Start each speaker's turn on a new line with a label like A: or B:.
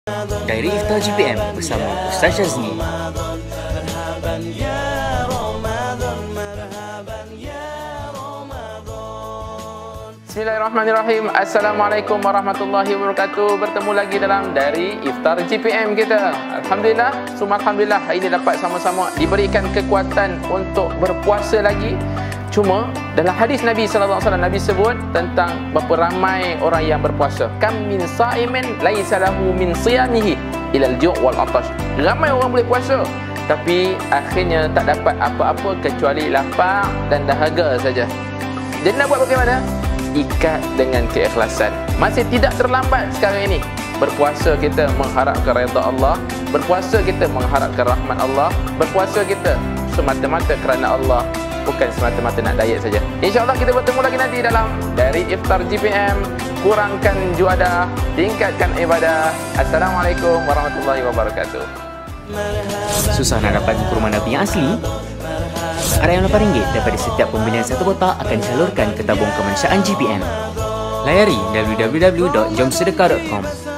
A: Diary Iftar GPM bersama Ustaz Syazmi.
B: Bismillahirrahmanirrahim. Assalamualaikum warahmatullahi wabarakatuh. Bertemu lagi dalam Diary Iftar GPM kita. Alhamdulillah, Alhamdulillah hari ini dapat sama-sama diberikan kekuatan untuk berpuasa lagi. Cuma dalam hadis Nabi sallallahu alaihi wasallam, Nabi sebut tentang berapa ramai orang yang berpuasa. Kam min sa'imin laisa lahu min siyamihi ila al-ju' wal 'atash. Ramai orang boleh puasa tapi akhirnya tak dapat apa-apa kecuali lapar dan dahaga saja. Jadi nak buat bagaimana? Ikat dengan keikhlasan. Masih tidak terlambat sekarang ini. Berpuasa kita mengharapkan redha Allah, berpuasa kita mengharapkan rahmat Allah, berpuasa kita semata-mata kerana Allah, bukan semata-mata nak diet saja. InsyaAllah kita bertemu lagi nanti dalam Diary Iftar GPM. Kurangkan juadah, tingkatkan ibadah. Assalamualaikum warahmatullahi wabarakatuh.
A: Susah nak dapat kurma Nabi yang asli? RM8 daripada setiap pembelian satu kotak akan disalurkan ke tabung kemanusiaan GPM. Layari www.jomsedekah.com.